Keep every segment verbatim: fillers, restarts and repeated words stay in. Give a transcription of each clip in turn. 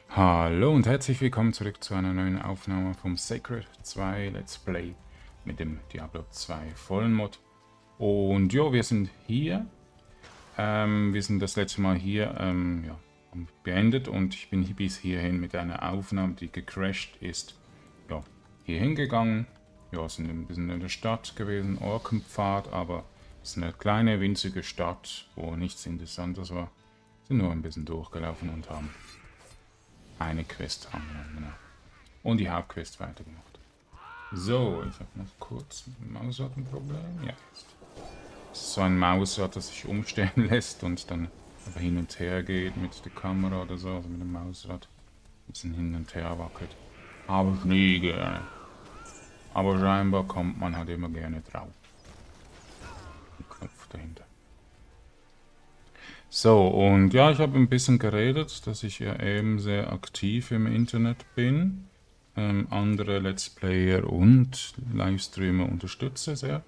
Hallo und herzlich willkommen zurück zu einer neuen Aufnahme vom Sacred zwei Let's Play mit dem Diablo zwei vollen Mod. Und ja, wir sind hier. Ähm, wir sind das letzte Mal hier ähm, ja, beendet und ich bin bis hierhin mit einer Aufnahme, die gecrashed ist. Ja, hier hingegangen. Ja, sind ein bisschen in der Stadt gewesen, Orkenpfad, aber es ist eine kleine, winzige Stadt, wo nichts Interessantes war. Sind nur ein bisschen durchgelaufen und haben eine Quest angenommen, genau. Und die Hauptquest weitergemacht. So, ich habe noch kurz ein Mausrad-Problem. Ja, jetzt. Das ist so ein Mausrad, das sich umstellen lässt und dann aber hin und her geht mit der Kamera oder so, also mit dem Mausrad. Ein bisschen hin und her wackelt. Aber ich nie gerne. Aber scheinbar kommt man halt immer gerne drauf. Ein Knopf dahinter. So, und ja, ich habe ein bisschen geredet, dass ich ja eben sehr aktiv im Internet bin. Ähm, andere Let's Player und Livestreamer unterstütze sehr.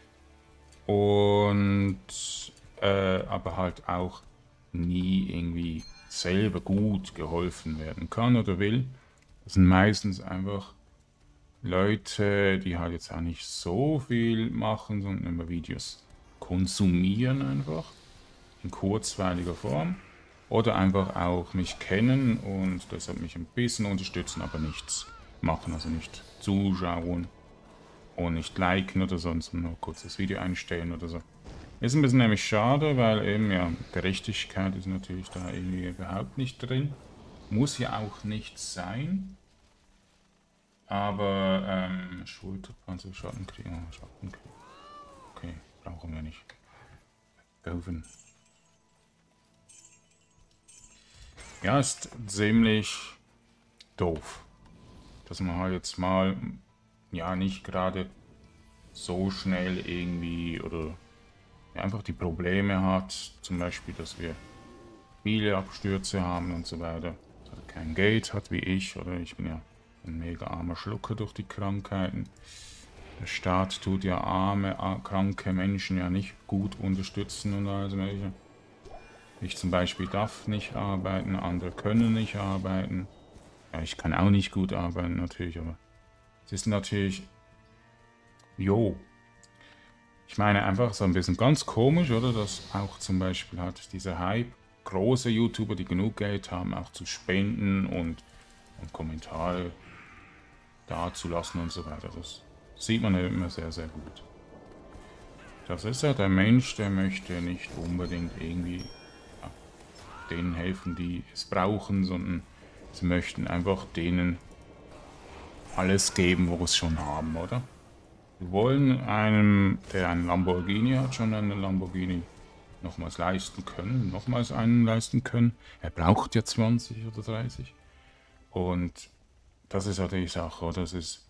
Und äh, aber halt auch nie irgendwie selber gut geholfen werden kann oder will. Das sind meistens einfach Leute, die halt jetzt auch nicht so viel machen, sondern immer Videos konsumieren einfach in kurzweiliger Form. Oder einfach auch mich kennen und deshalb mich ein bisschen unterstützen, aber nichts machen, also nicht zuschauen und nicht liken oder sonst nur kurz das Video einstellen oder so. Ist ein bisschen nämlich schade, weil eben ja, Gerechtigkeit ist natürlich da irgendwie überhaupt nicht drin. Muss ja auch nicht sein. Aber ähm, Schulterpanzer, Schattenkrieg, oh, Schattenkrieg. Okay, brauchen wir nicht. Doofen. Ja, ist ziemlich doof, dass man halt jetzt mal, ja, nicht gerade so schnell irgendwie oder ja, einfach die Probleme hat, zum Beispiel, dass wir viele Abstürze haben und so weiter, dass er kein Geld hat wie ich, oder ich bin ja ein mega armer Schlucker durch die Krankheiten. Der Staat tut ja arme, kranke Menschen ja nicht gut unterstützen und alles mögliche. Ich zum Beispiel darf nicht arbeiten, andere können nicht arbeiten. Ja, ich kann auch nicht gut arbeiten natürlich, aber es ist natürlich, jo. Ich meine einfach so ein bisschen ganz komisch, oder? Dass auch zum Beispiel hat dieser Hype, große YouTuber, die genug Geld haben, auch zu spenden und, und Kommentare dazulassen und so weiter. Das sieht man ja immer sehr, sehr gut. Das ist ja der Mensch, der möchte nicht unbedingt irgendwie ja, denen helfen, die es brauchen, sondern sie möchten einfach denen alles geben, wo es schon haben, oder? Wir wollen einem, der einen Lamborghini hat, schon einen Lamborghini nochmals leisten können, nochmals einen leisten können. Er braucht ja zwanzig oder dreißig. Und das ist ja die Sache, oder? Das ist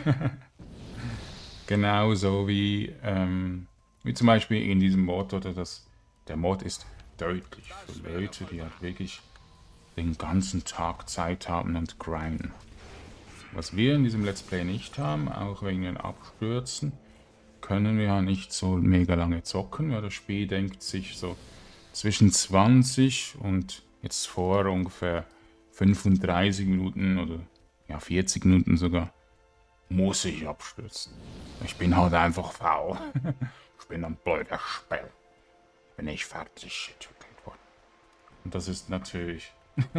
genauso wie, ähm, wie zum Beispiel in diesem Mod, oder das, der Mod ist deutlich für Leute, die halt wirklich den ganzen Tag Zeit haben und grinden. Was wir in diesem Let's Play nicht haben, auch wegen den Abstürzen, können wir ja nicht so mega lange zocken, weil das Spiel denkt sich so zwischen zwanzig und jetzt vor ungefähr fünfunddreißig Minuten oder ja vierzig Minuten sogar, muss ich abstürzen. Ich bin halt einfach faul. Ich bin ein blöder Spell. Bin ich fertig entwickelt worden. Und das ist natürlich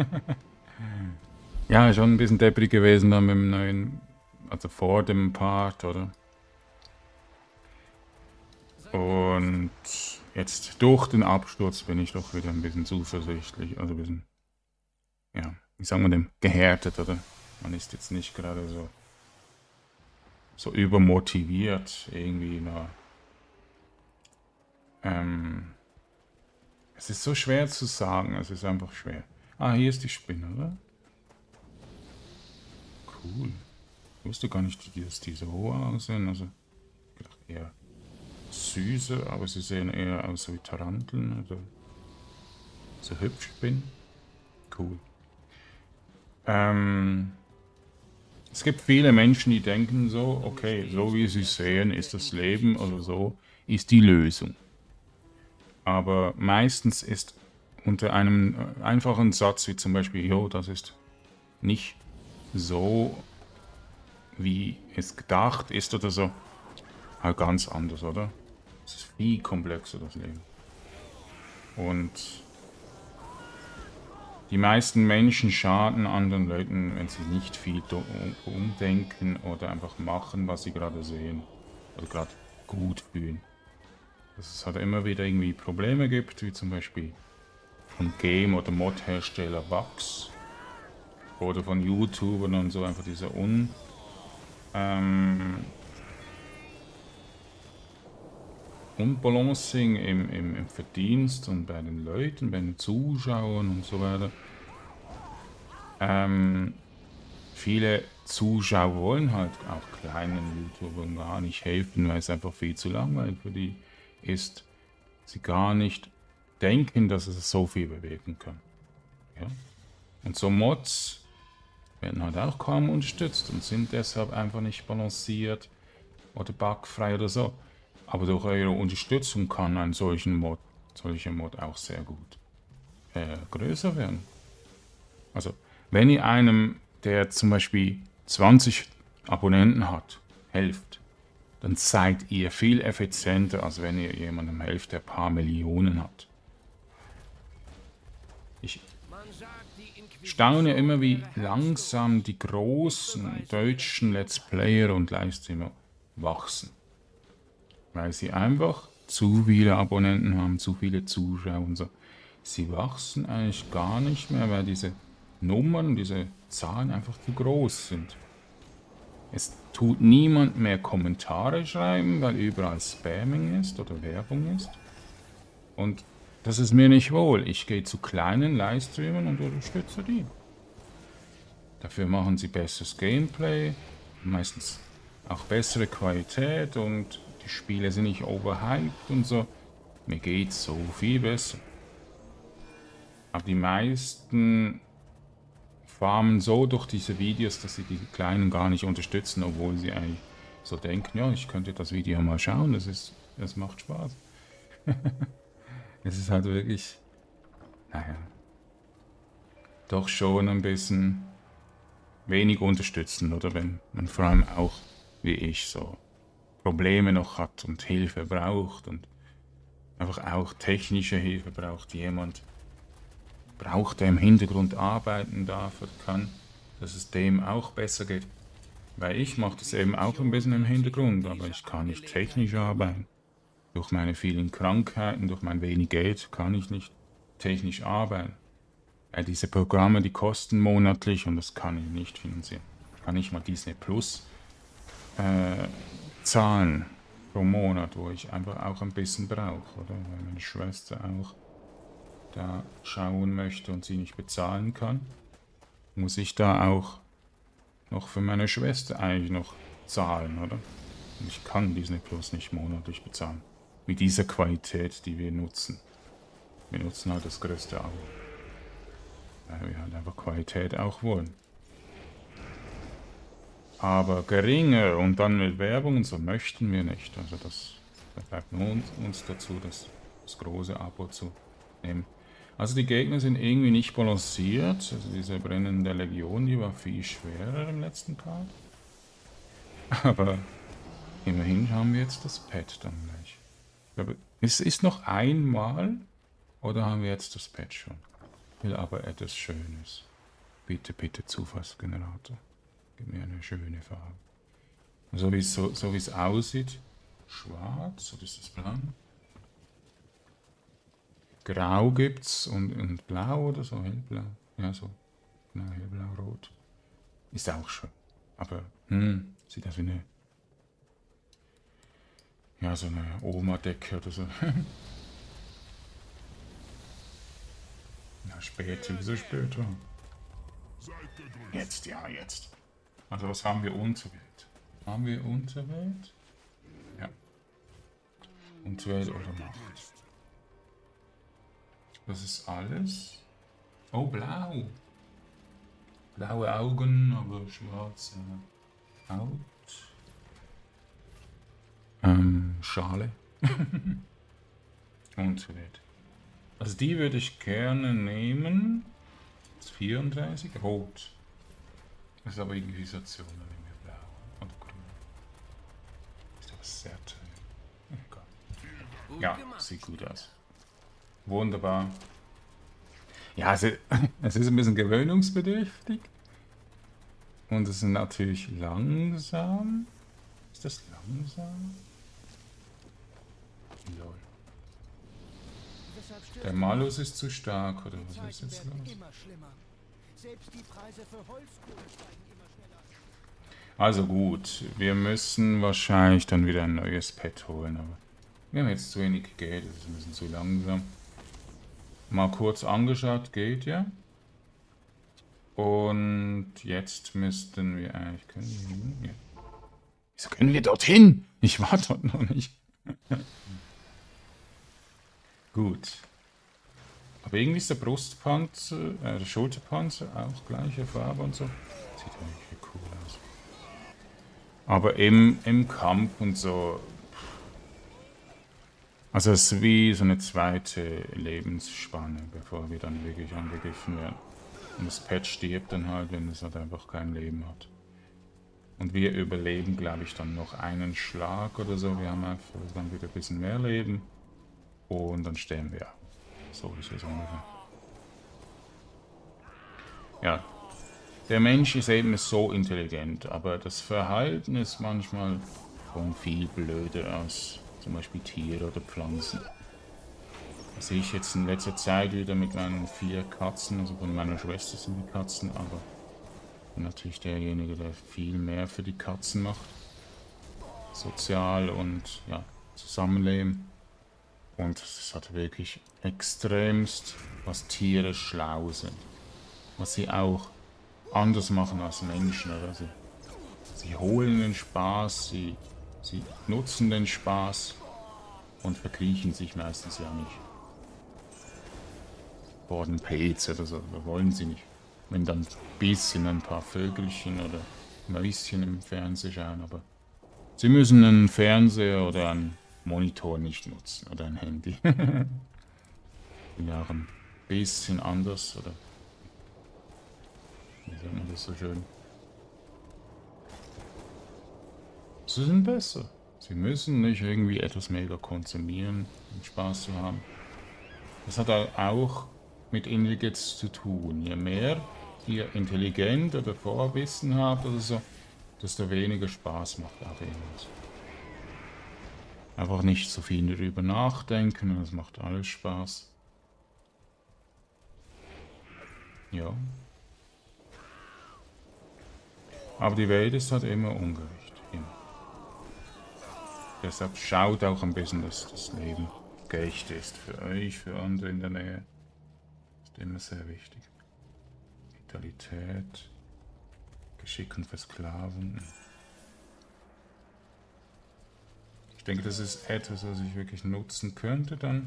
ja schon ein bisschen depprig gewesen dann mit dem neuen, also vor dem Part, oder? Und jetzt durch den Absturz bin ich doch wieder ein bisschen zuversichtlich, also ein bisschen, ja, wie sagen wir dem, gehärtet, oder? Man ist jetzt nicht gerade so, so übermotiviert, irgendwie na, ähm, es ist so schwer zu sagen, es ist einfach schwer. Ah, hier ist die Spinne, oder? Cool. Ich wusste gar nicht, dass die so hoch aussehen, also ich dachte eher süße, aber sie sehen eher aus wie Taranteln oder so hübsch bin. Cool. Ähm, es gibt viele Menschen, die denken so, okay, so wie sie sehen, ist das Leben oder so, ist die Lösung. Aber meistens ist unter einem einfachen Satz wie zum Beispiel, jo, das ist nicht so, wie es gedacht ist oder so, halt ganz anders, oder? Es ist viel komplexer, das Leben. Und die meisten Menschen schaden anderen Leuten, wenn sie nicht viel umdenken oder einfach machen, was sie gerade sehen oder gerade gut fühlen. Dass es halt immer wieder irgendwie Probleme gibt, wie zum Beispiel von Game- oder Mod-Hersteller Wachs oder von YouTubern und so, einfach diese un... Ähm, Unbalancing im, im, im Verdienst und bei den Leuten, bei den Zuschauern und so weiter. Ähm, viele Zuschauer wollen halt auch kleinen YouTubern gar nicht helfen, weil es einfach viel zu langweilig für die ist. Sie gar nicht denken, dass es so viel bewegen kann. Ja? Und so Mods werden halt auch kaum unterstützt und sind deshalb einfach nicht balanciert oder bugfrei oder so. Aber durch eure Unterstützung kann ein solchen Mod, solcher Mod auch sehr gut äh, größer werden. Also, wenn ihr einem, der zum Beispiel zwanzig Abonnenten hat, helft, dann seid ihr viel effizienter, als wenn ihr jemandem helft, der ein paar Millionen hat. Ich staune immer, wie langsam die großen deutschen Let's Player und Livestreamer wachsen. Weil sie einfach zu viele Abonnenten haben, zu viele Zuschauer und so. Sie wachsen eigentlich gar nicht mehr, weil diese Nummern, diese Zahlen einfach zu groß sind. Es tut niemand mehr Kommentare schreiben, weil überall Spamming ist oder Werbung ist. Und das ist mir nicht wohl. Ich gehe zu kleinen Livestreamern und unterstütze die. Dafür machen sie besseres Gameplay, meistens auch bessere Qualität und die Spiele sind nicht overhyped und so. Mir geht's so viel besser. Aber die meisten farmen so durch diese Videos, dass sie die Kleinen gar nicht unterstützen, obwohl sie eigentlich so denken, ja, ich könnte das Video mal schauen, das ist, das macht Spaß. Es ist halt wirklich, naja, doch schon ein bisschen wenig unterstützen, oder wenn man vor allem auch, wie ich, so Probleme noch hat und Hilfe braucht und einfach auch technische Hilfe braucht, jemand braucht, der im Hintergrund arbeiten darf oder kann, dass es dem auch besser geht. Weil ich mache das eben auch ein bisschen im Hintergrund, aber ich kann nicht technisch arbeiten. Durch meine vielen Krankheiten, durch mein wenig Geld kann ich nicht technisch arbeiten. Weil diese Programme, die kosten monatlich und das kann ich nicht finanzieren. Ich kann nicht mal Disney Plus äh, zahlen pro Monat, wo ich einfach auch ein bisschen brauche, oder? Weil meine Schwester auch da schauen möchte und sie nicht bezahlen kann, muss ich da auch noch für meine Schwester eigentlich noch zahlen, oder? Und ich kann Disney Plus nicht monatlich bezahlen. Mit dieser Qualität, die wir nutzen. Wir nutzen halt das größte Abo. Weil wir halt einfach Qualität auch wollen. Aber geringer und dann mit Werbung und so möchten wir nicht. Also das, das bleibt nur uns, uns dazu, das, das große Abo zu nehmen. Also die Gegner sind irgendwie nicht balanciert. Also diese brennende Legion, die war viel schwerer im letzten Part. Aber immerhin haben wir jetzt das Pad dann gleich. Ich glaube, es ist noch einmal oder haben wir jetzt das Pad schon? Ich will aber etwas Schönes. Bitte, bitte Zufallsgenerator. Gib mir eine schöne Farbe. So wie es so, so wie es aussieht. Schwarz, oder ist das blau? Grau gibt's und, und blau oder so, hellblau. Ja, so. Genau, hellblau, rot. Ist auch schön. Aber, hm, sieht aus wie eine, ja, so eine Oma-Decke oder so. Ja, später, wieso später? Jetzt, ja, jetzt. Also, was haben wir Unterwelt? Haben wir Unterwelt? Ja. Unterwelt oder Macht. Das ist alles. Oh, blau. Blaue Augen, aber schwarze Haut. Ähm, Schale. Unterwelt. Also die würde ich gerne nehmen. Das ist vierunddreißig. Rot. Das ist aber Inquisition, dann nehmen wir blau und grün. Ist aber sehr teuer. Oh, ja, sieht gut aus. Wunderbar. Ja, es ist, es ist ein bisschen gewöhnungsbedürftig. Und es ist natürlich langsam. Ist das langsam? Lol. Der Malus ist zu stark, oder was ist jetzt los? Also gut, wir müssen wahrscheinlich dann wieder ein neues Pet holen, aber wir haben jetzt zu wenig Geld, das ist ein bisschen zu langsam. Mal kurz angeschaut, geht ja. Und jetzt müssten wir eigentlich, können wir hin? Ja. Wieso können wir dorthin? Ich war dort noch nicht. Gut. Aber irgendwie ist der Brustpanzer, äh, der Schulterpanzer auch gleiche Farbe und so. Sieht eigentlich cool aus. Aber im, im Kampf und so. Also es ist wie so eine zweite Lebensspanne, bevor wir dann wirklich angegriffen werden. Und das Pet stirbt dann halt, wenn es halt einfach kein Leben hat. Und wir überleben, glaube ich, dann noch einen Schlag oder so. Wir haben einfach dann wieder ein bisschen mehr Leben. Und dann sterben wir. So ist es ungefähr. Ja. Der Mensch ist eben so intelligent, aber das Verhalten ist manchmal schon viel blöder als zum Beispiel Tiere oder Pflanzen. Das sehe ich jetzt in letzter Zeit wieder mit meinen vier Katzen, also von meiner Schwester sind die Katzen, aber ich bin natürlich derjenige, der viel mehr für die Katzen macht. Sozial und ja, Zusammenleben. Und es hat wirklich extremst, was Tiere schlau sind. Was sie auch anders machen als Menschen. Oder? Sie, sie holen den Spaß, sie, sie nutzen den Spaß und verkriechen sich meistens ja nicht. Borden Pelz oder so, das wollen sie nicht. Wenn dann ein bisschen ein paar Vögelchen oder Mäuschen im Fernsehen schauen, aber sie müssen einen Fernseher oder einen Monitor nicht nutzen oder ein Handy. Ja, auch ein bisschen anders, oder wie sagt man das so schön? Sie sind besser. Sie müssen nicht irgendwie etwas mega konsumieren, um Spaß zu haben. Das hat auch mit Intelligenz zu tun. Je mehr ihr intelligent oder Vorwissen habt oder so, desto weniger Spaß macht auch irgendwas. Einfach nicht so viel darüber nachdenken, das macht alles Spaß. Ja. Aber die Welt ist halt immer ungerecht. Immer. Deshalb schaut auch ein bisschen, dass das Leben gerecht ist für euch, für andere in der Nähe. Ist immer sehr wichtig. Vitalität, Geschick und Versklaven. Ich denke, das ist etwas, was ich wirklich nutzen könnte dann.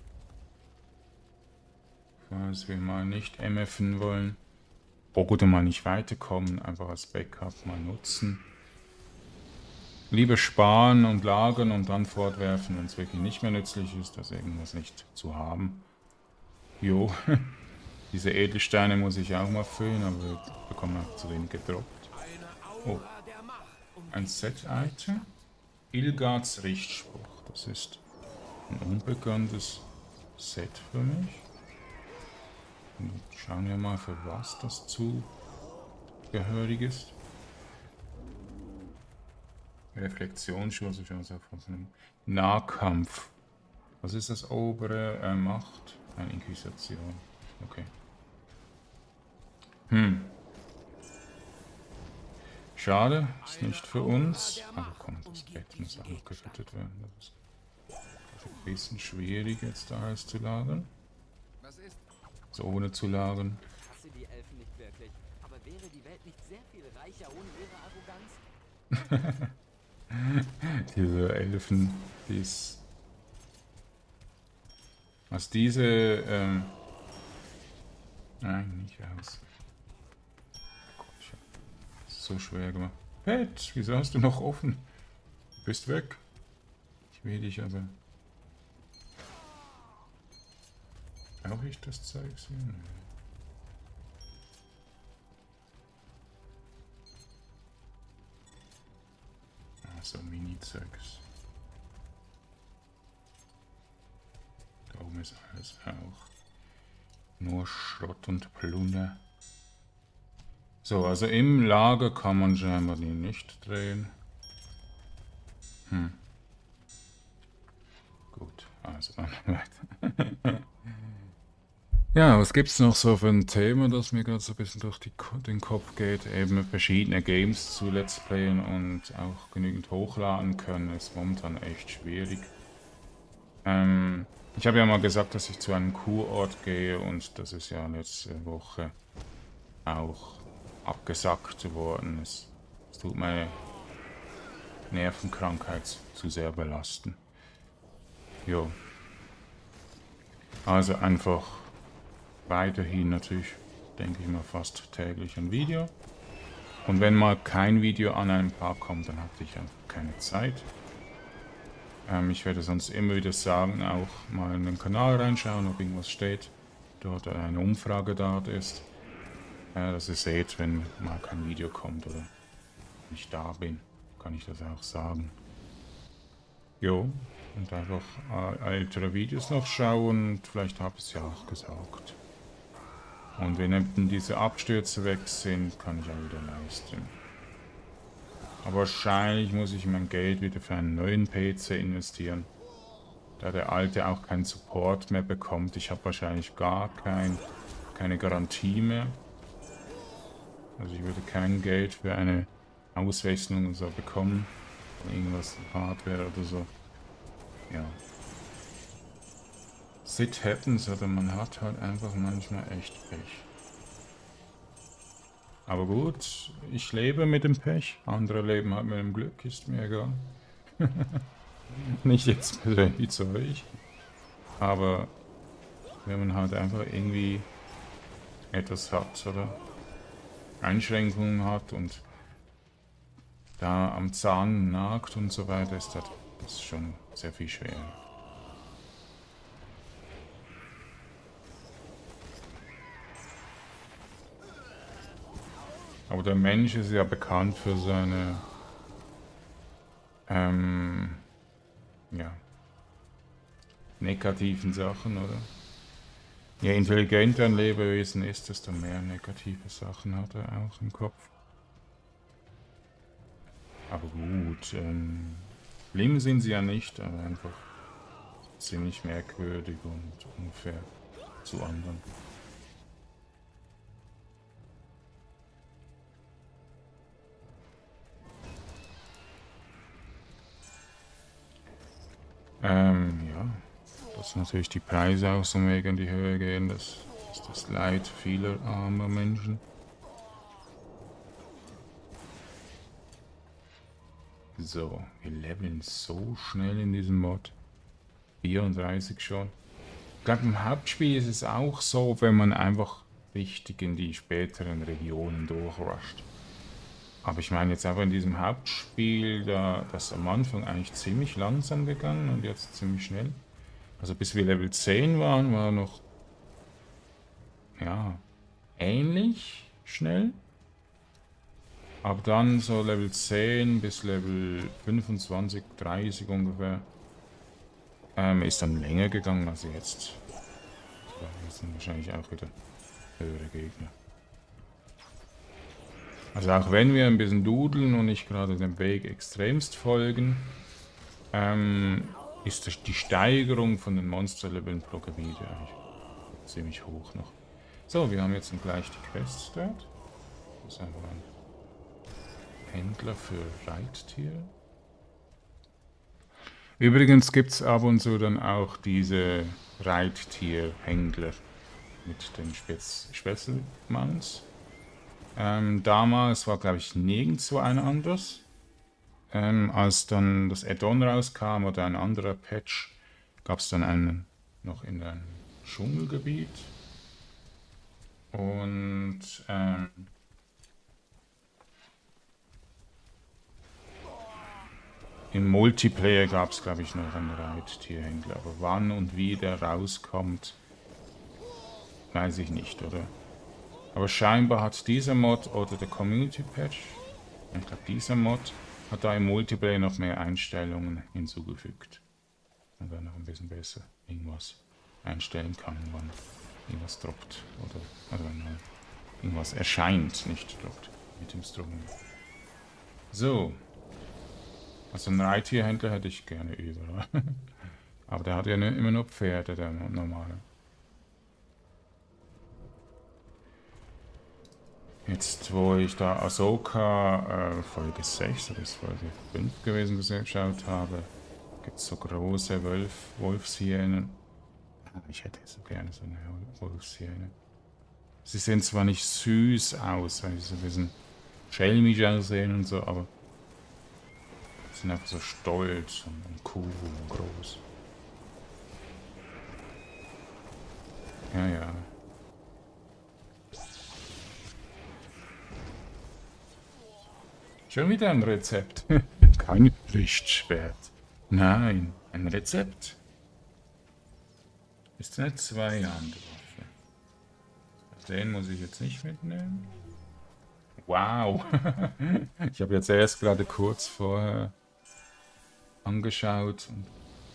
Falls wir mal nicht M F en wollen. Oder mal nicht weiterkommen, einfach als Backup mal nutzen. Lieber sparen und lagern und dann fortwerfen, wenn es wirklich nicht mehr nützlich ist, das irgendwas nicht zu haben. Jo, diese Edelsteine muss ich auch mal füllen, aber wir bekommen auch zu wenig gedroppt. Oh, ein Set-Item. Ilgards Richtspruch. Das ist ein unbekanntes Set für mich. Und schauen wir mal, für was das zugehörig ist. Reflexionsschuss, also von einem Nahkampf. Was ist das obere äh, Macht? Eine Inquisition. Okay. Hm. Schade, ist nicht für uns. Aber komm, das Bett muss auch noch gefüttert werden. Das ist ein bisschen schwierig jetzt da alles zu lagern. So ohne zu lagern. Ich hasse die Elfen nicht wirklich, aber wäre die Welt nicht sehr viel reicher ohne ihre Arroganz? Diese Elfen, die ist... Was diese... Ähm Nein, nicht aus. Gott, ich hab das so schwer gemacht. Pet, wieso hast du noch offen? Du bist weg. Ich will dich aber... Brauche ich das Zeug hier? so Mini-Zeugs. Da oben ist alles auch nur Schrott und Plunder. So, also im Lager kann man scheinbar die nicht drehen. Hm. Gut, also dann weiter. Ja, was gibt's noch so für ein Thema, das mir gerade so ein bisschen durch die, den Kopf geht? Eben verschiedene Games zu Let's Playen und auch genügend hochladen können, ist momentan echt schwierig. Ähm, ich habe ja mal gesagt, dass ich zu einem Kurort gehe und das ist ja letzte Woche auch abgesagt worden. Es, es tut meine Nervenkrankheit zu sehr belasten. Jo. Also einfach weiterhin natürlich, denke ich mal, fast täglich ein Video. Und wenn mal kein Video an einem Tag kommt, dann hatte ich einfach keine Zeit. Ähm, ich werde sonst immer wieder sagen, auch mal in den Kanal reinschauen, ob irgendwas steht. Dort eine Umfrage dort ist. Äh, dass ihr seht, wenn mal kein Video kommt oder ich da bin, kann ich das auch sagen. Jo, und einfach äh, ältere Videos noch schauen und vielleicht habe ich es ja auch gesagt. Und wenn eben diese Abstürze weg sind, kann ich auch wieder leisten. Aber wahrscheinlich muss ich mein Geld wieder für einen neuen P C investieren, da der alte auch keinen Support mehr bekommt. Ich habe wahrscheinlich gar kein, keine Garantie mehr. Also ich würde kein Geld für eine Auswechslung und so bekommen. Irgendwas Hardware oder so. Ja. Shit happens, oder man hat halt einfach manchmal echt Pech. Aber gut, ich lebe mit dem Pech. Andere leben halt mit dem Glück, ist mir egal. Nicht jetzt persönlich zu euch. Aber wenn man halt einfach irgendwie etwas hat, oder Einschränkungen hat und da am Zahn nagt und so weiter, ist das, das ist schon sehr viel schwerer. Aber der Mensch ist ja bekannt für seine ähm, ja, negativen Sachen, oder? Je intelligenter ein Lebewesen ist, desto mehr negative Sachen hat er auch im Kopf. Aber gut, ähm, schlimm sind sie ja nicht, aber einfach ziemlich merkwürdig und unfair zu anderen. Ähm, ja, dass natürlich die Preise auch so mega in die Höhe gehen, das ist das Leid vieler armer Menschen. So, wir leveln so schnell in diesem Mod. vierunddreißig schon. Ich glaube, im Hauptspiel ist es auch so, wenn man einfach richtig in die späteren Regionen durchrusht. Aber ich meine jetzt einfach in diesem Hauptspiel, da das am Anfang eigentlich ziemlich langsam gegangen und jetzt ziemlich schnell. Also bis wir Level zehn waren, war noch ja ähnlich schnell. Aber dann so Level zehn bis Level fünfundzwanzig, dreißig ungefähr ähm, ist dann länger gegangen als jetzt. Das sind wahrscheinlich auch wieder höhere Gegner. Also auch wenn wir ein bisschen dudeln und nicht gerade dem Weg extremst folgen, ähm, ist die Steigerung von den Monsterleveln pro Gebiet eigentlich ziemlich hoch noch. So, wir haben jetzt dann gleich die Quests dort. Das ist einfach ein Händler für Reittiere. Übrigens gibt es ab und zu dann auch diese Reittierhändler mit den Special-Manns. Ähm, damals war, glaube ich, nirgendwo ein anderes. Ähm, als dann das Add-on rauskam oder ein anderer Patch, gab es dann einen noch in einem Dschungelgebiet. Und ähm, im Multiplayer gab es, glaube ich, noch einen Reittierhändler. Aber wann und wie der rauskommt, weiß ich nicht, oder? Aber scheinbar hat dieser Mod oder der Community Patch, ich glaube dieser Mod, hat da im Multiplayer noch mehr Einstellungen hinzugefügt. Und dann noch ein bisschen besser irgendwas einstellen kann, wann irgendwas droppt. Oder, oder wenn mal irgendwas erscheint, nicht droppt. Mit dem Strom. So. Also einen Reittierhändler hätte ich gerne überall. Aber der hat ja immer nur Pferde, der normale. Jetzt, wo ich da Ahsoka äh, Folge sechs oder ist Folge fünf gewesen geschaut habe, gibt es so große Wolf, Wolfshyänen. Ich hätte so gerne so eine Wolfshyäne. Sie sehen zwar nicht süß aus, weil sie so ein bisschen schelmisch aussehen und so, aber sie sind einfach so stolz und, und cool und groß. Ja, ja. Schon wieder ein Rezept. Kein Lichtschwert. Nein, ein Rezept. Ist eine Zweihandwaffe. Den muss ich jetzt nicht mitnehmen. Wow. Ich habe jetzt erst gerade kurz vorher angeschaut. Und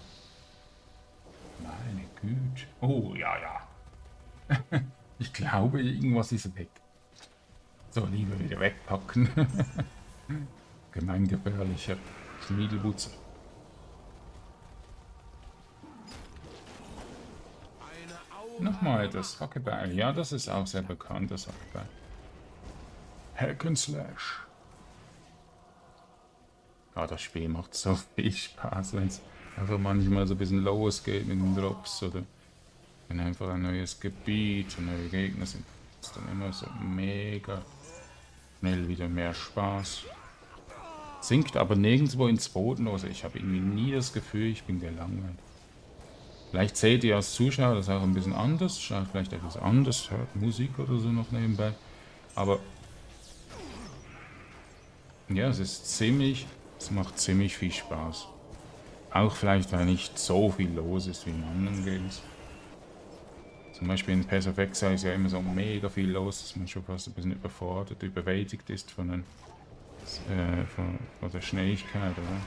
meine Güte. Oh, ja, ja. Ich glaube, irgendwas ist weg. So, lieber wieder wegpacken. Gemeingefährlicher Schmiedelbutzer. Nochmal das Hackebeil. Ja, das ist auch sehr bekannt, das Hackebeil. Hack and Slash. Ja, das Spiel macht so viel Spaß, wenn es einfach manchmal so ein bisschen losgeht mit den Drops oder wenn einfach ein neues Gebiet und neue Gegner sind. Ist dann immer so mega schnell wieder mehr Spaß. Sinkt aber nirgendwo ins Bodenlose. Ich habe irgendwie nie das Gefühl, ich bin gelangweilt. Vielleicht seht ihr als Zuschauer das auch ein bisschen anders, schaut vielleicht etwas anders, hört Musik oder so noch nebenbei. Aber ja, es ist ziemlich, es macht ziemlich viel Spaß. Auch vielleicht, weil nicht so viel los ist wie in anderen Games. Zum Beispiel in Path of Exile ist ja immer so mega viel los, dass man schon fast ein bisschen überfordert, überwältigt ist von, den, äh, von, von der Schnelligkeit, oder?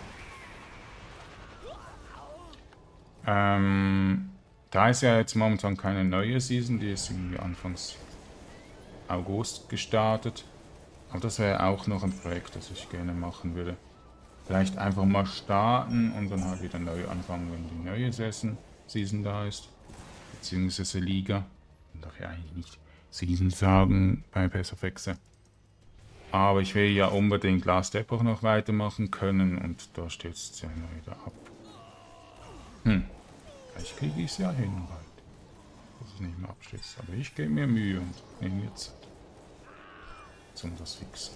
Ähm, da ist ja jetzt momentan keine neue Season, die ist irgendwie Anfangs August gestartet. Aber das wäre auch noch ein Projekt, das ich gerne machen würde. Vielleicht einfach mal starten und dann halt wieder neu anfangen, wenn die neue Season, Season da ist. Beziehungsweise Liga. Man darf ja eigentlich nicht Season sagen bei Path of Exile. Aber ich will ja unbedingt Last Epoch noch weitermachen können und da steht es ja immer wieder ab. Hm. Vielleicht kriege ich es ja hin bald. Das ist nicht mehr Abschluss. Aber ich gebe mir Mühe und nehme mir Zeit. Um das fixen.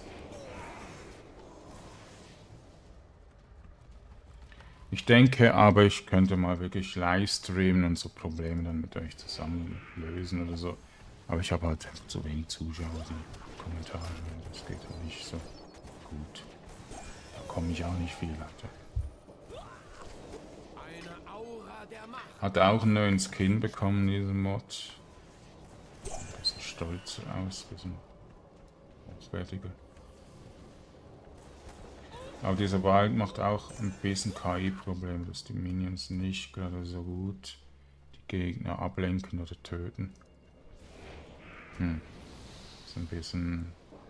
Ich denke aber, ich könnte mal wirklich live streamen und so Probleme dann mit euch zusammen lösen oder so. Aber ich habe halt einfach zu wenig Zuschauer, die Kommentare. Das geht auch nicht so gut. Da komme ich auch nicht viel weiter. Hat auch einen neuen Skin bekommen, diesen Mod. Ein bisschen stolz aus, ein bisschen hochwertiger. Aber dieser Wald macht auch ein bisschen K I-Problem, dass die Minions nicht gerade so gut die Gegner ablenken oder töten. Hm. Das ist ein bisschen...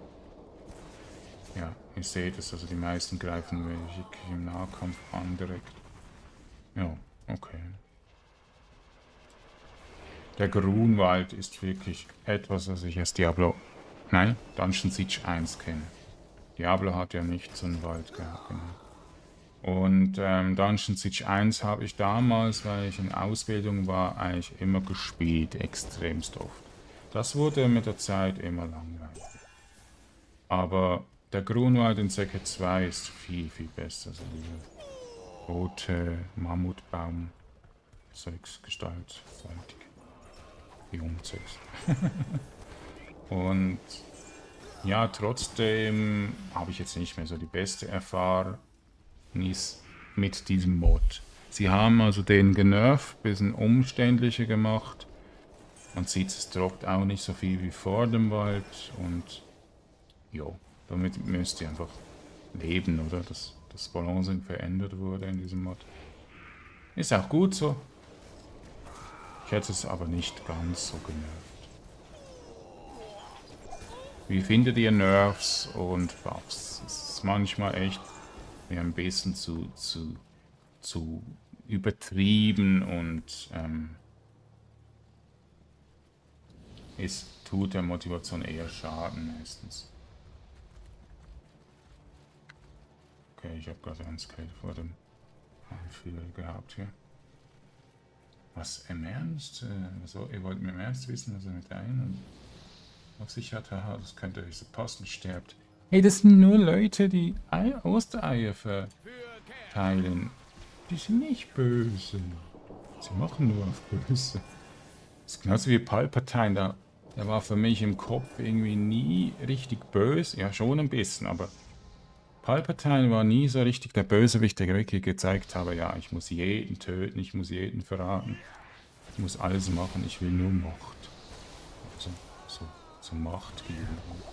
Ja, ihr seht es, also die meisten greifen wirklich im Nahkampf an direkt. Ja, okay. Der Grunwald ist wirklich etwas, was ich als Diablo... Nein, Dungeon Siege eins kenne. Diablo hat ja nicht so einen Wald gehabt. Genau. Und ähm, Dungeon Siege eins habe ich damals, weil ich in Ausbildung war, eigentlich immer gespielt, extremst oft. Das wurde mit der Zeit immer langweilig. Aber der Grunwald in Sektor zwei ist viel, viel besser. Also diese rote Mammutbaum, Zeugs, Gestalt, Jungzeugs. Und ja, trotzdem habe ich jetzt nicht mehr so die beste Erfahrung mit diesem Mod. Sie haben also den genervt, ein bisschen umständlicher gemacht. Man sieht, es droppt auch nicht so viel wie vor dem Wald und jo, damit müsst ihr einfach Leben, oder? Dass das Balancing verändert wurde in diesem Mod. Ist auch gut so. Ich hätte es aber nicht ganz so genervt. Wie findet ihr Nerfs und Buffs? Es ist manchmal echt ja, ein bisschen zu, zu, zu übertrieben und ähm, es tut der Motivation eher Schaden meistens. Okay, ich habe gerade ein Skill vor dem Anführer gehabt hier. Was im Ernst? Äh, so, ihr wollt mir im Ernst wissen, was er mit ein auf sich hat? Haha, das könnte euch so passen, sterbt. Hey, das sind nur Leute, die Ei Ostereier verteilen. Die sind nicht böse. Sie machen nur auf böse. Das ist genauso wie Palpatine, da, der war für mich im Kopf irgendwie nie richtig böse. Ja, schon ein bisschen, aber Palpatine war nie so richtig der Bösewicht, der wirklich gezeigt habe, ja, ich muss jeden töten, ich muss jeden verraten. Ich muss alles machen, ich will nur Macht. Also, so, so Macht geben.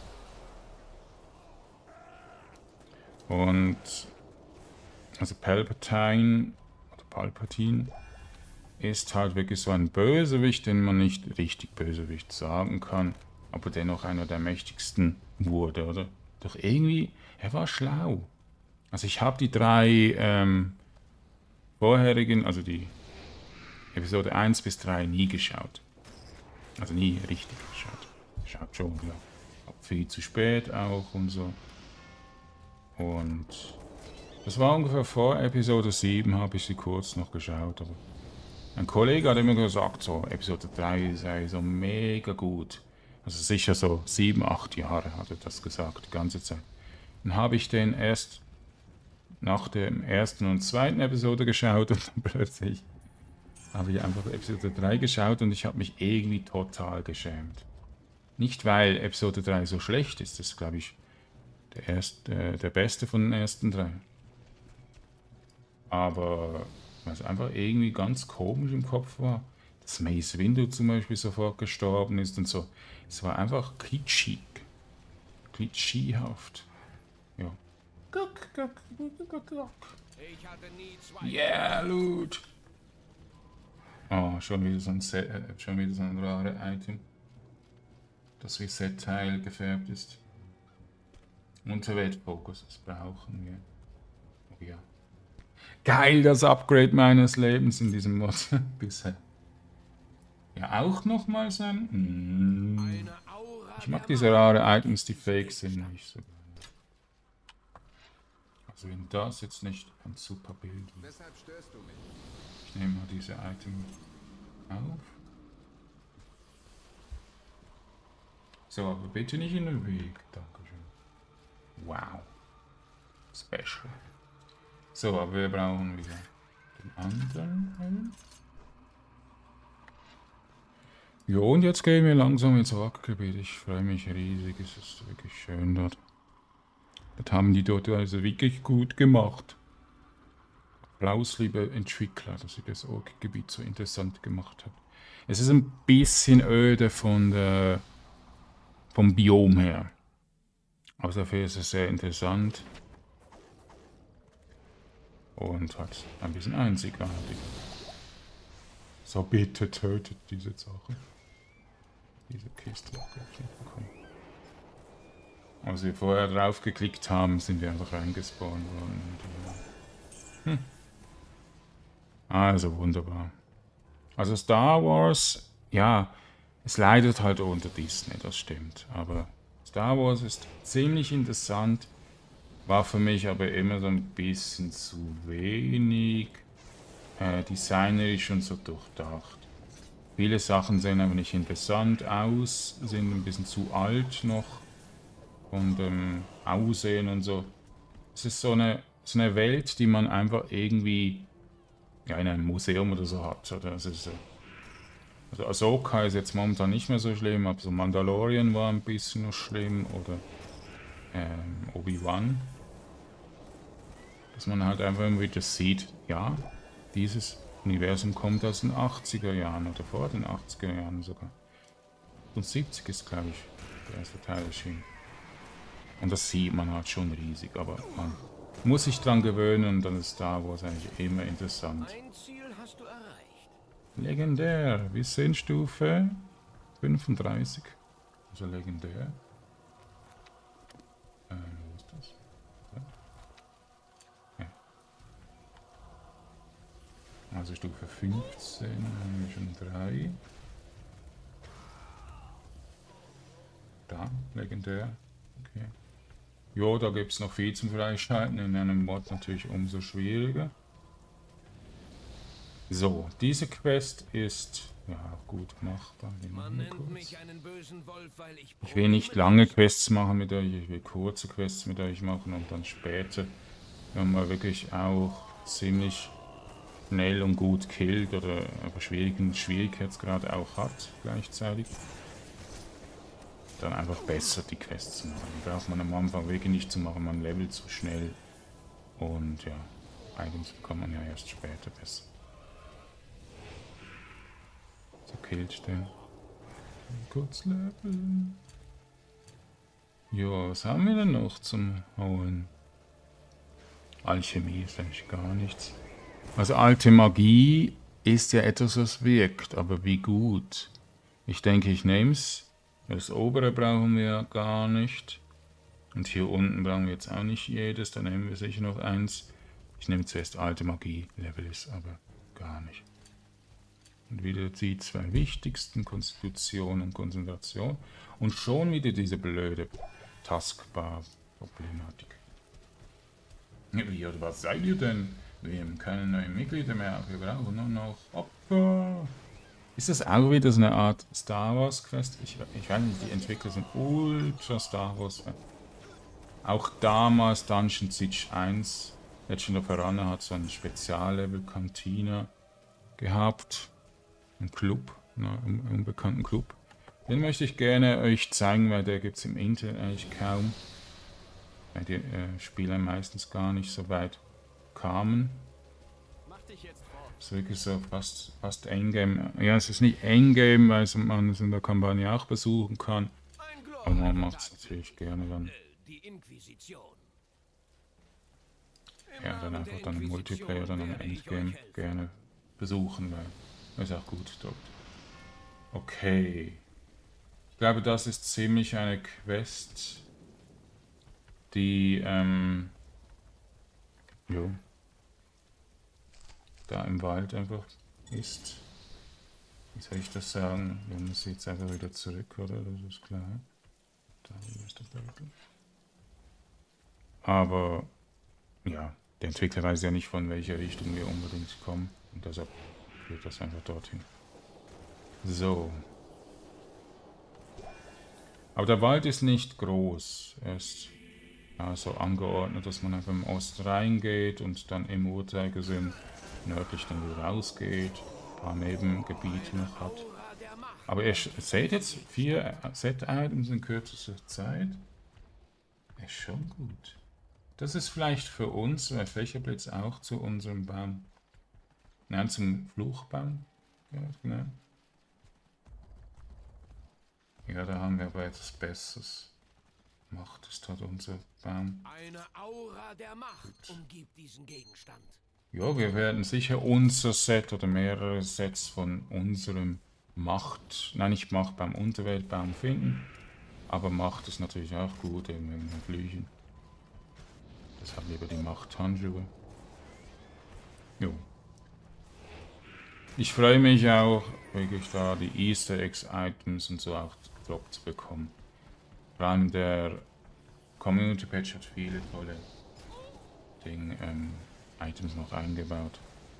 Und also Palpatine oder Palpatine ist halt wirklich so ein Bösewicht, den man nicht richtig Bösewicht sagen kann, aber dennoch einer der mächtigsten wurde, oder? Doch irgendwie, er war schlau. Also ich habe die drei ähm, vorherigen, also die Episode eins bis drei nie geschaut. Also nie richtig geschaut. Schaut schon, ja. Aber viel zu spät auch und so. Und das war ungefähr vor Episode sieben, habe ich sie kurz noch geschaut. Aber ein Kollege hat immer gesagt, so Episode drei sei so mega gut. Also sicher so sieben, acht Jahre hat er das gesagt, die ganze Zeit. Dann habe ich den erst nach der ersten und zweiten Episode geschaut und dann plötzlich habe ich einfach Episode drei geschaut und ich habe mich irgendwie total geschämt. Nicht weil Episode drei so schlecht ist, das ist glaube ich der, erste, äh, der beste von den ersten drei. Aber was einfach irgendwie ganz komisch im Kopf war, dass Mace Windu zum Beispiel sofort gestorben ist und so. Es war einfach kitschig. Klitschihaft. Ja. Guck, guck, guck, guck, guck. Yeah, Loot. Oh, schon wieder so ein Set, äh, schon wieder so ein rares Item. Das wie Set-Teil gefärbt ist. Unterweltfokus, das brauchen wir. Oh ja. Geil, das Upgrade meines Lebens in diesem Mod bisher. Ja, auch nochmal sein. Mm. Ich mag diese rare Items, die fake sind, nicht so. Also wenn das jetzt nicht ein super Bild ist. Ich nehme mal diese Item auf. So, aber bitte nicht in den Weg. Dankeschön. Wow. Special. So, aber wir brauchen wieder den anderen Helm. Ja, und jetzt gehen wir langsam ins Wackelgebiet. Ich freue mich riesig. Es ist wirklich schön dort. Das haben die dort also wirklich gut gemacht. Applaus, liebe Entwickler, dass ihr das Ork-Gebiet so interessant gemacht habt. Es ist ein bisschen öde von der, vom Biom her. Aber dafür ist es sehr interessant. Und hat ein bisschen einzigartig. So, bitte tötet diese Sache. Diese Kiste. Als wir vorher drauf geklickt haben, sind wir einfach reingespawnt worden. Hm. Also wunderbar. Also Star Wars, ja, es leidet halt unter Disney, das stimmt. Aber Star Wars ist ziemlich interessant, war für mich aber immer so ein bisschen zu wenig äh, designerisch und so durchdacht. Viele Sachen sehen aber nicht interessant aus, sind ein bisschen zu alt noch und ähm, Aussehen und so. Es ist so eine, so eine Welt, die man einfach irgendwie ja, in einem Museum oder so hat. Oder? Das ist, also Ahsoka ist jetzt momentan nicht mehr so schlimm, aber so Mandalorian war ein bisschen noch schlimm oder ähm, Obi-Wan. Dass man halt einfach immer wieder sieht, ja, dieses Universum kommt aus den achtziger Jahren oder vor den achtziger Jahren sogar. Und siebzig ist, glaube ich, der erste Teil erschienen. Und das sieht man halt schon riesig, aber man muss sich dran gewöhnen und dann ist Star Wars eigentlich immer interessant. Ein Ziel hast du erreicht. Legendär. Wir sind Stufe fünfunddreißig. Also legendär. Äh, wo ist das? Ja. Also Stufe fünfzehn haben wir schon drei. Da, legendär. Okay. Jo, da gibt es noch viel zum Freischalten. In einem Mod natürlich umso schwieriger. So, diese Quest ist ja auch gut machbar. Die Man machen wir nennt kurz. mich einen bösen Wolf, weil ich Ich will nicht lange Quests machen mit euch, ich will kurze Quests mit euch machen und dann später, wenn man wirklich auch ziemlich schnell und gut killt oder einfach schwierigen Schwierigkeitsgrad auch hat gleichzeitig, dann einfach besser die Quests zu machen. Die braucht man am Anfang wirklich nicht zu machen, man levelt zu schnell und ja, eigentlich bekommt man ja erst später besser. So killt den. Kurz leveln. Ja, was haben wir denn noch zum Hauen? Alchemie ist eigentlich gar nichts. Also alte Magie ist ja etwas, was wirkt, aber wie gut? Ich denke, ich nehme es. Das obere brauchen wir gar nicht. Und hier unten brauchen wir jetzt auch nicht jedes, da nehmen wir sicher noch eins. Ich nehme zuerst alte Magie, Level ist aber gar nicht. Und wieder die zwei wichtigsten, Konstitution und Konzentration. Und schon wieder diese blöde Taskbar-Problematik. Wie oder was seid ihr denn? Wir haben keine neuen Mitglieder mehr, wir brauchen nur noch Opfer. Ist das auch wieder so eine Art Star Wars Quest? Ich, ich weiß nicht, die Entwickler sind ultra Star Wars. Auch damals Dungeon Siege eins, Legend of Piranha hat so ein Speziallevel Cantina gehabt. Ein Club, ne, einen unbekannten Club. Den möchte ich gerne euch zeigen, weil der gibt es im Internet eigentlich kaum. Weil die äh, Spieler meistens gar nicht so weit kamen. Es ist wirklich so fast, fast Endgame. Ja, es ist nicht Endgame, weil man es in der Kampagne auch besuchen kann. Aber man macht es natürlich gerne dann. Ja, dann einfach dann im Multiplayer, dann am Endgame gerne besuchen, weil ist auch gut dort. Okay. Ich glaube, das ist ziemlich eine Quest, die, ähm, jo, da im Wald einfach ist. Wie soll ich das sagen? Wir müssen jetzt einfach wieder zurück, oder? Das ist klar. Da ist der Beutel. Aber, ja, der Entwickler weiß ja nicht, von welcher Richtung wir unbedingt kommen. Und deshalb führt das einfach dorthin. So. Aber der Wald ist nicht groß. Er ist ja, so angeordnet, dass man einfach im Ost reingeht und dann im Uhrzeigersinn nördlich dann wieder rausgeht. Ein paar Nebengebiete noch hat. Aber ihr seht jetzt vier Set-Items in kürzester Zeit. Ist schon gut. Das ist vielleicht für uns, weil Fächerblitz auch zu unserem Baum, nein, zum Fluchbaum gehört, genau. Ja, da haben wir aber etwas Besseres. Macht ist halt unser Baum. Eine Aura der Macht umgibt diesen Gegenstand. Ja, wir werden sicher unser Set oder mehrere Sets von unserem Macht, nein, nicht Macht beim Unterweltbaum finden, aber Macht ist natürlich auch gut, eben wegen den Flüchen. Deshalb lieber die Macht-Handschuhe. Jo. Ich freue mich auch, wirklich da die Easter Eggs Items und so auch Drop zu bekommen. Vor allem der Community Patch hat viele tolle Ding, ähm, Items noch eingebaut.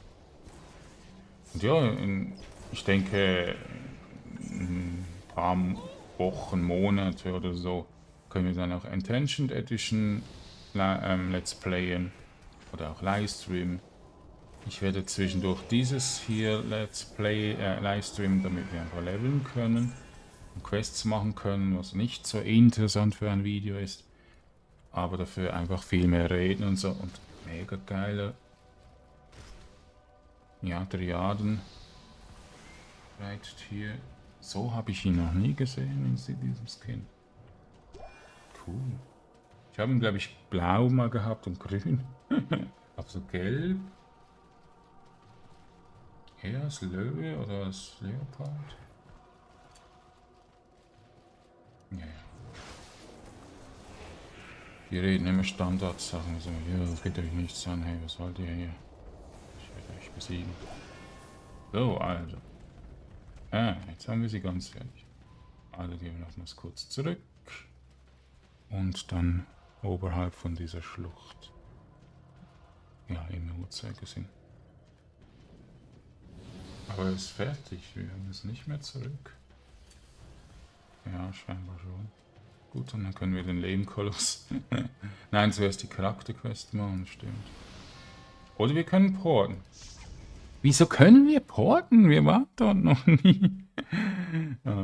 Und ja, in, ich denke, in ein paar Wochen, Monate oder so können wir dann auch Intentioned Edition ähm, Let's Playen oder auch Livestream. Ich werde zwischendurch dieses hier Let's Play äh, Livestream, damit wir einfach leveln können und Quests machen können, was nicht so interessant für ein Video ist, aber dafür einfach viel mehr reden und so und mega geile, ja, Triaden. Right hier. So habe ich ihn noch nie gesehen in diesem Skin. Cool. Ich habe ihn, glaube ich, blau mal gehabt und grün. Aber so gelb. Eher als Löwe oder als Leopard? Ja, ja. Wir reden immer Standardsachen. So, ja, das geht euch nichts an. Hey, was wollt ihr hier? Ich werde euch besiegen. So, also. Ah, jetzt haben wir sie ganz fertig. Also gehen wir nochmals kurz zurück. Und dann oberhalb von dieser Schlucht. Ja, im Uhrzeigersinn. Aber er ist fertig. Wir müssen nicht mehr zurück. Ja, scheinbar schon. Gut, und dann können wir den Lehmkoloss. Nein, zuerst die Charakterquest machen, stimmt. Oder wir können porten. Wieso können wir porten? Wir waren dort noch nie. ah.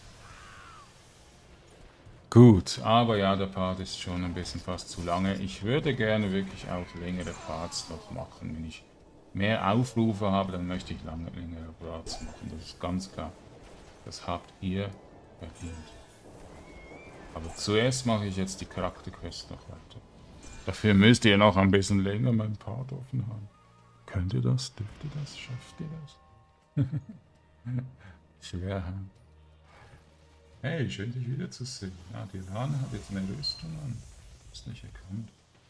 Gut, aber ja, der Part ist schon ein bisschen fast zu lange. Ich würde gerne wirklich auch längere Parts noch machen. Wenn ich mehr Aufrufe habe, dann möchte ich lange, längere Parts machen. Das ist ganz klar. Das habt ihr verdient. Aber zuerst mache ich jetzt die Charakterquest noch weiter. Dafür müsst ihr noch ein bisschen länger meinen Part offen haben. Könnt ihr das? Dürft ihr das? Schafft ihr das? Schwer, hm? Hey, schön dich wiederzusehen. Ja, die Lana hat jetzt eine Rüstung an. Ist nicht erkannt.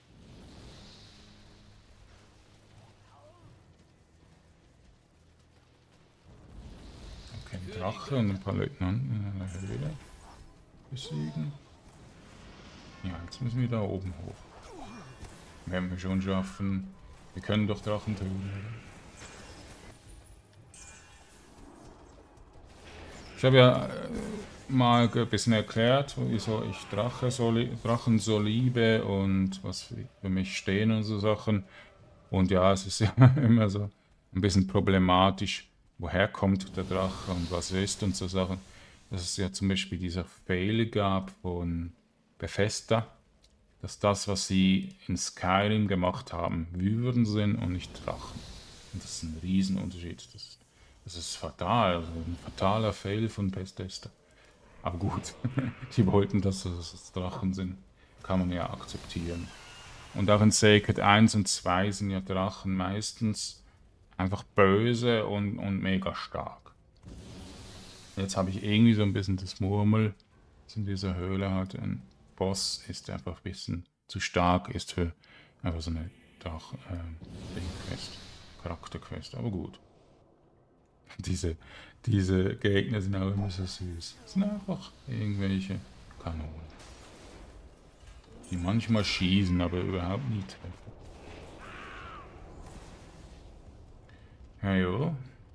Okay, ein Drache und ein paar Leutnanten in einer Höhle besiegen. Ja, jetzt müssen wir da oben hoch. Werden wir schon schaffen. Wir können doch Drachen töten. Ich habe ja äh, mal ein bisschen erklärt, wieso ich Drache so Drachen so liebe und was für mich stehen und so Sachen. Und ja, es ist ja immer so ein bisschen problematisch, woher kommt der Drache und was er ist und so Sachen. Dass es ja zum Beispiel dieser Fail gab von Bethesda, dass das, was sie in Skyrim gemacht haben, Wyvern sind und nicht Drachen. Und das ist ein Riesenunterschied. Das ist, das ist fatal, also ein fataler Fail von Bethesda. Aber gut, die wollten, dass es Drachen sind. Kann man ja akzeptieren. Und auch in Sacred eins und zwei sind ja Drachen meistens einfach böse und, und mega stark. Jetzt habe ich irgendwie so ein bisschen das Murmel, dass in dieser Höhle halt ein Boss ist, der einfach ein bisschen zu stark ist für einfach so eine Drach, äh, Ding-Quest, Charakterquest. Aber gut. Diese, diese Gegner sind auch immer so süß. Das sind einfach irgendwelche Kanonen. Die manchmal schießen, aber überhaupt nie treffen. Ja, jo.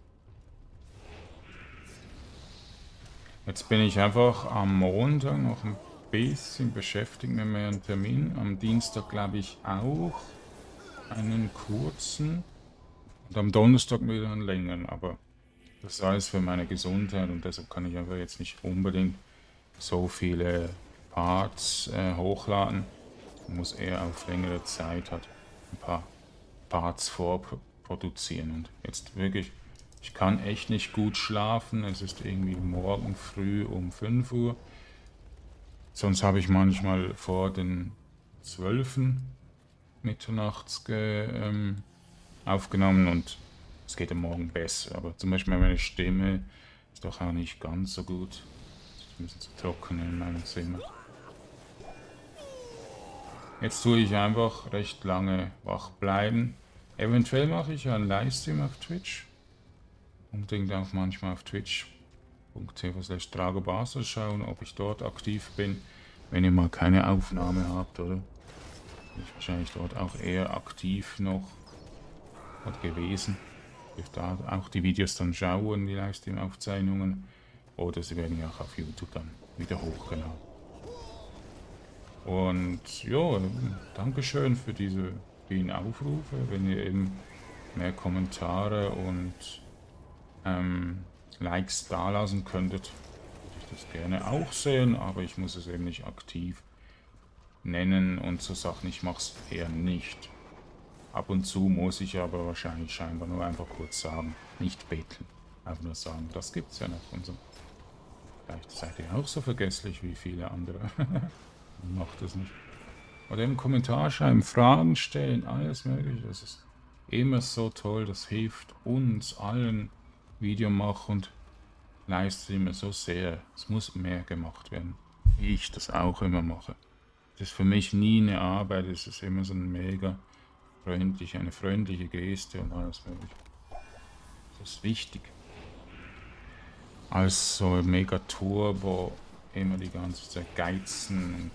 Jetzt bin ich einfach am Montag noch ein bisschen beschäftigt mit meinem Termin. Am Dienstag glaube ich auch einen kurzen. Und am Donnerstag wieder einen längeren. Aber das ist alles für meine Gesundheit und deshalb kann ich einfach jetzt nicht unbedingt so viele Parts äh, hochladen. Man muss eher auf längere Zeit halt ein paar Parts vorproduzieren. Und jetzt wirklich, ich kann echt nicht gut schlafen. Es ist irgendwie morgen früh um fünf Uhr. Sonst habe ich manchmal vor den zwölfen mitternachts ähm, aufgenommen und es geht am Morgen besser. Aber zum Beispiel meine Stimme ist doch auch nicht ganz so gut. Es ist ein bisschen zu trocken in meinem Zimmer. Jetzt tue ich einfach recht lange wach bleiben. Eventuell mache ich einen Livestream auf Twitch. Unbedingt auch manchmal auf twitch punkt t v slash dragobasel schauen, ob ich dort aktiv bin. Wenn ihr mal keine Aufnahme habt, oder? Bin ich wahrscheinlich dort auch eher aktiv noch gewesen. Ihr dürft da auch die Videos dann schauen, die Livestream-Aufzeichnungen. Oder sie werden ja auch auf YouTube dann wieder hochgeladen. Und ja, Dankeschön für diese vielen Aufrufe. Wenn ihr eben mehr Kommentare und ähm, Likes dalassen könntet, würde ich das gerne auch sehen, aber ich muss es eben nicht aktiv nennen und so Sachen. Ich mache es eher nicht. Ab und zu muss ich aber wahrscheinlich scheinbar nur einfach kurz sagen, nicht betteln. Einfach nur sagen, das gibt's ja noch und so. Vielleicht seid ihr auch so vergesslich wie viele andere. Macht es nicht. Oder im Kommentar schreiben, Fragen stellen, alles mögliche. Das ist immer so toll. Das hilft uns allen Videomacher und Livestreamer so sehr. Es muss mehr gemacht werden. Wie ich das auch immer mache. Das ist für mich nie eine Arbeit. Es ist immer so ein mega freundlich, eine freundliche Geste und alles mögliche. Das ist wichtig. Als so mega Turbo immer die ganze Zeit geizen und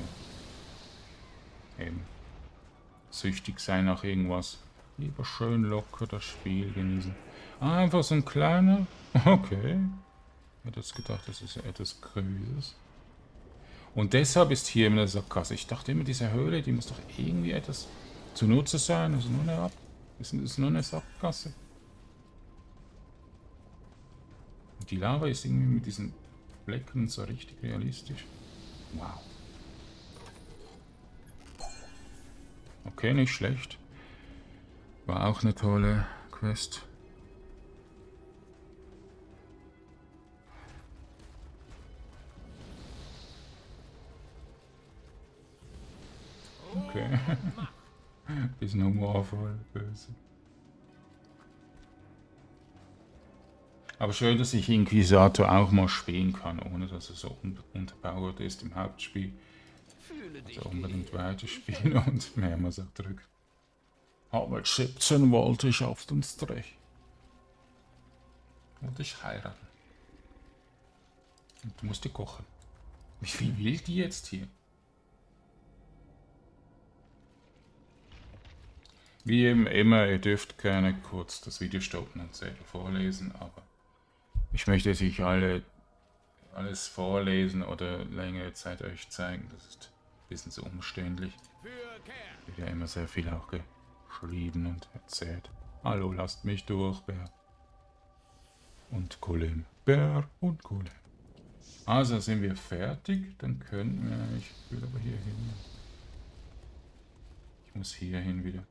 äh, eben süchtig sein nach irgendwas. Lieber schön locker das Spiel genießen. Ah, einfach so ein kleiner. Okay. Ich hätte jetzt gedacht, das ist ja etwas Größeres. Und deshalb ist hier immer eine Sackgasse. Ich dachte immer, diese Höhle, die muss doch irgendwie etwas zunutze sein. Also nur eine, Ab ist, ist nur eine Sackgasse. Und die Lava ist irgendwie mit diesen Flecken so richtig realistisch. Wow. Okay, nicht schlecht. War auch eine tolle Quest. Okay. Bisschen humorvoll, böse. Aber schön, dass ich Inquisitor auch mal spielen kann, ohne dass er so un unterpowered ist im Hauptspiel. Also unbedingt weiterspielen und mehrmals auch drücken. Aber mit siebzehn wollte ich auf den Strich. Wollte ich heiraten. Und du musst die kochen. Wie viel will die jetzt hier? Wie eben immer, ihr dürft gerne kurz das Video stoppen und selber vorlesen, aber ich möchte jetzt nicht alle, alles vorlesen oder längere Zeit euch zeigen, das ist ein bisschen so umständlich. Wird ja immer sehr viel auch geschrieben und erzählt. Hallo, lasst mich durch, Bär. Und Golem. Bär und Golem. Also sind wir fertig, dann könnten wir, ich will aber hier hin. Ich muss hier hin wieder.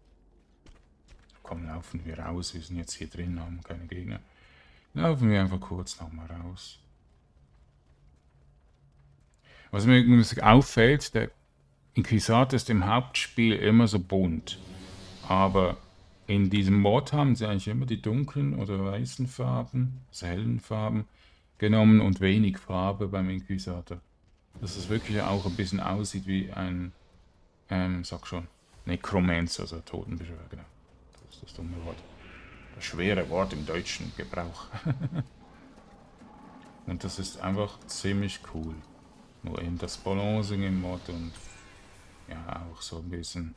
Komm, laufen wir raus, wir sind jetzt hier drin, haben keine Gegner. Laufen wir einfach kurz nochmal raus. Was mir auffällt, der Inquisitor ist im Hauptspiel immer so bunt. Aber in diesem Mod haben sie eigentlich immer die dunklen oder weißen Farben, also hellen Farben, genommen und wenig Farbe beim Inquisitor. Dass es wirklich auch ein bisschen aussieht wie ein, ähm, sag schon, Necromancer, also Totenbeschwörer, genau. Das ist das dumme Wort. Das schwere Wort im deutschen Gebrauch. Und das ist einfach ziemlich cool. Nur eben das Balancing im Mod und ja auch so ein bisschen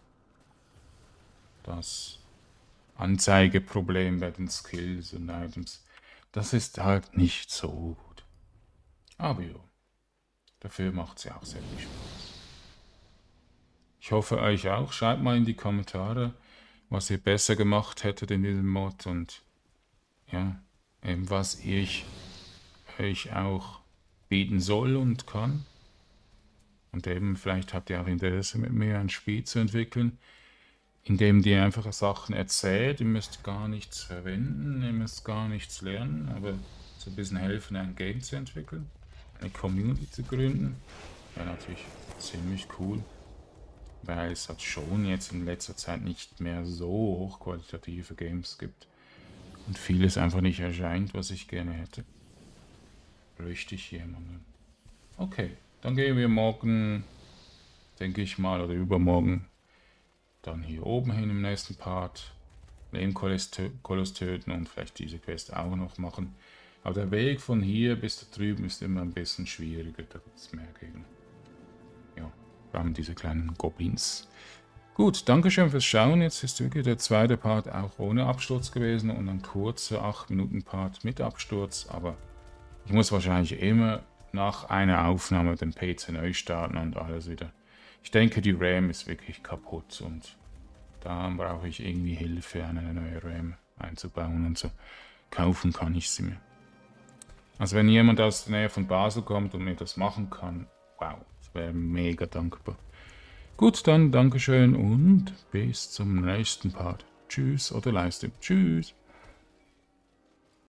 das Anzeigeproblem bei den Skills und Items. Das ist halt nicht so gut. Aber jo, dafür macht es ja auch sehr viel Spaß. Ich hoffe euch auch. Schreibt mal in die Kommentare, was ihr besser gemacht hättet in diesem Mod und ja, eben was ich euch auch bieten soll und kann. Und eben vielleicht habt ihr auch Interesse mit mir ein Spiel zu entwickeln, in dem ihr einfach Sachen erzählt. Ihr müsst gar nichts verwenden, ihr müsst gar nichts lernen, aber so ein bisschen helfen, ein Game zu entwickeln, eine Community zu gründen. Wäre natürlich ziemlich cool. Weil es halt schon jetzt in letzter Zeit nicht mehr so hochqualitative Games gibt. Und vieles einfach nicht erscheint, was ich gerne hätte. Bräuchte ich jemanden. Okay, dann gehen wir morgen, denke ich mal, oder übermorgen, dann hier oben hin im nächsten Part. Lehmkoloss töten und vielleicht diese Quest auch noch machen. Aber der Weg von hier bis da drüben ist immer ein bisschen schwieriger, da gibt es mehr Gegner. Ja. Wir haben diese kleinen Goblins. Gut, dankeschön fürs Schauen. Jetzt ist wirklich der zweite Part auch ohne Absturz gewesen und ein kurzer acht Minuten Part mit Absturz. Aber ich muss wahrscheinlich immer nach einer Aufnahme den P C neu starten und alles wieder. Ich denke, die RAM ist wirklich kaputt und da brauche ich irgendwie Hilfe, eine neue RAM einzubauen und so. Kaufen kann ich sie mir. Also wenn jemand aus der Nähe von Basel kommt und mir das machen kann, wow. Wäre mega dankbar. Gut, dann Dankeschön und bis zum nächsten Part. Tschüss oder Livestream. Tschüss.